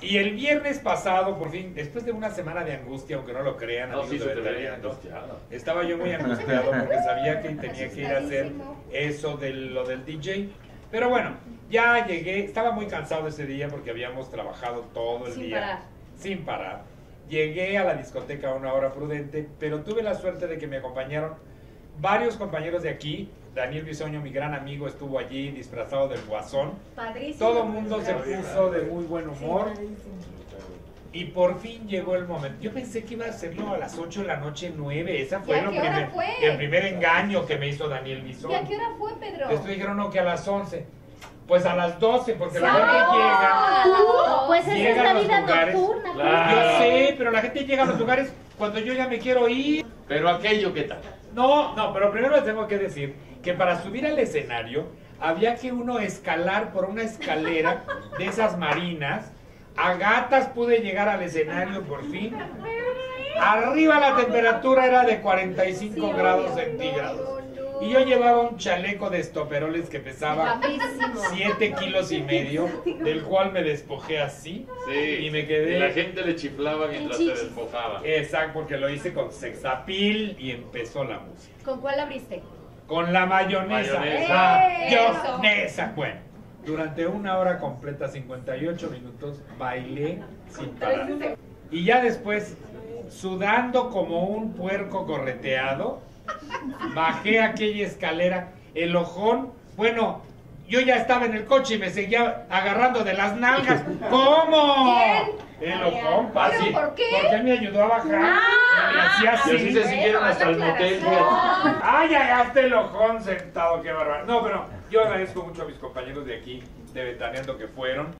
Y el viernes pasado, por fin, después de una semana de angustia, aunque no lo crean, No, sí, amigos se de te veía Ventaneando, angustiado. estaba yo muy angustiado porque sabía que tenía que ir a hacer eso de lo del DJ. Pero bueno, ya llegué, estaba muy cansado ese día porque habíamos trabajado todo el día. Sin parar. Llegué a la discoteca a una hora prudente, pero tuve la suerte de que me acompañaron varios compañeros de aquí. Daniel Bisoño, mi gran amigo, estuvo allí disfrazado del Guasón. Padrísimo. Todo el mundo se puso de muy buen humor. Y por fin llegó el momento. Yo pensé que iba a hacerlo a las 8 de la noche, 9. Esa fue el primer engaño que me hizo Daniel Bisoño. ¿Y a qué hora fue, Pedro? Después dijeron no, que a las 11. Pues a las 12, porque la gente llega. Pues esa es la vida nocturna. Claro. Yo sé, pero la gente llega a los lugares cuando yo ya me quiero ir. Pero aquello, ¿qué tal? No, pero primero les tengo que decir que para subir al escenario había que uno escalar por una escalera de esas marinas. A gatas pude llegar al escenario por fin. Arriba la temperatura era de 45 grados centígrados. Y yo llevaba un chaleco de estoperoles que pesaba 7 kilos y medio, del cual me despojé así. Sí. Y me quedé. Y la gente le chiflaba mientras se despojaba. Exacto, porque lo hice con sexapil y empezó la música. ¿Con cuál abriste? Con la mayonesa. Mayonesa. Bueno, durante una hora completa, 58 minutos, bailé sin parar. Y ya después, sudando como un puerco correteado, bajé aquella escalera, el ojón, bueno, yo ya estaba en el coche y me seguía agarrando de las nalgas. ¿Cómo? ¿Quién? El ojón, ¿Pero por qué? Porque él me ayudó a bajar. Me hacía así. Y así se siguieron hasta el motel. Ay, ya gasté el ojón sentado, qué bárbaro. No, pero yo agradezco mucho a mis compañeros de aquí, de Ventaneando, que fueron.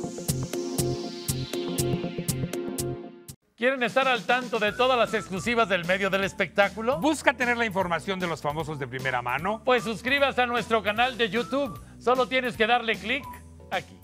¿Quieren estar al tanto de todas las exclusivas del medio del espectáculo? ¿Busca tener la información de los famosos de primera mano? Pues suscríbase a nuestro canal de YouTube. Solo tienes que darle clic aquí.